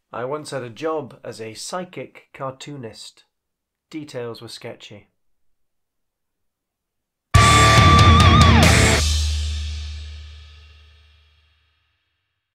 I once had a job as a psychic cartoonist. Details were sketchy.